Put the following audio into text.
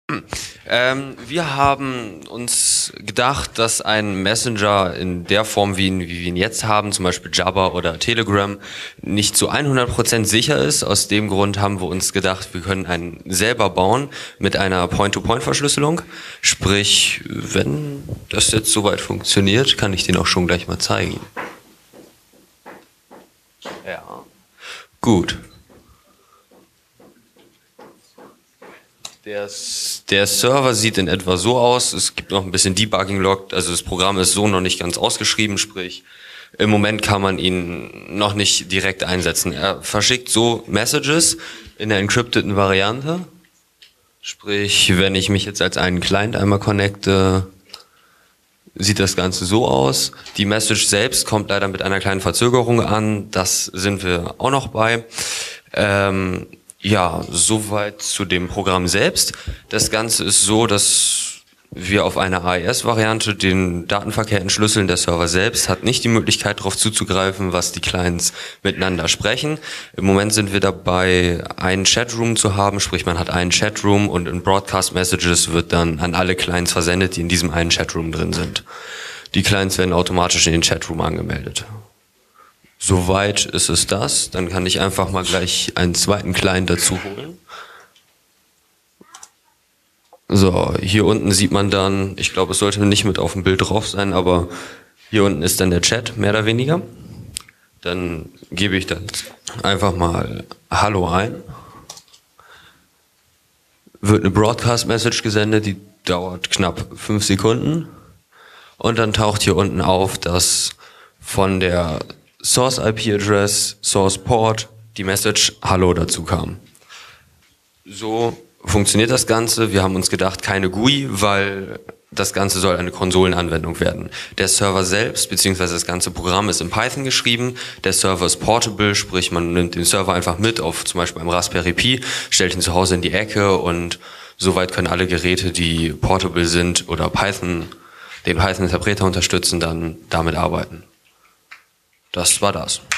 Wir haben uns gedacht, dass ein Messenger in der Form, wie wir ihn jetzt haben, zum Beispiel Jabber oder Telegram, nicht zu 100% sicher ist. Aus dem Grund haben wir uns gedacht, wir können einen selber bauen mit einer Point-to-Point-Verschlüsselung. Sprich, wenn das jetzt soweit funktioniert, kann ich den auch schon gleich mal zeigen. Ja. Gut. Der Server sieht in etwa so aus, es gibt noch ein bisschen Debugging-Log, also das Programm ist so noch nicht ganz ausgeschrieben, sprich im Moment kann man ihn noch nicht direkt einsetzen. Er verschickt so Messages in der encrypteten Variante, sprich wenn ich mich jetzt als einen Client einmal connecte, sieht das Ganze so aus. Die Message selbst kommt leider mit einer kleinen Verzögerung an, das sind wir auch noch bei. Ja, soweit zu dem Programm selbst. Das Ganze ist so, dass wir auf einer AES-Variante den Datenverkehr entschlüsseln. Der Server selbst hat nicht die Möglichkeit, darauf zuzugreifen, was die Clients miteinander sprechen. Im Moment sind wir dabei, einen Chatroom zu haben, sprich man hat einen Chatroom und in Broadcast Messages wird dann an alle Clients versendet, die in diesem einen Chatroom drin sind. Die Clients werden automatisch in den Chatroom angemeldet. Soweit ist es das. Dann kann ich einfach mal gleich einen zweiten Client dazu holen. So, hier unten sieht man dann, ich glaube, es sollte nicht mit auf dem Bild drauf sein, aber hier unten ist dann der Chat, mehr oder weniger. Dann gebe ich dann einfach mal Hallo ein. Wird eine Broadcast-Message gesendet, die dauert knapp 5 Sekunden. Und dann taucht hier unten auf, dass von der Source IP-Address, Source Port, die Message Hallo dazu kam. So funktioniert das Ganze. Wir haben uns gedacht, keine GUI, weil das Ganze soll eine Konsolenanwendung werden. Der Server selbst, beziehungsweise das ganze Programm ist in Python geschrieben. Der Server ist portable, sprich man nimmt den Server einfach mit auf zum Beispiel einem Raspberry Pi, stellt ihn zu Hause in die Ecke und soweit können alle Geräte, die portable sind oder Python, den Python-Interpreter unterstützen, dann damit arbeiten. Das war das.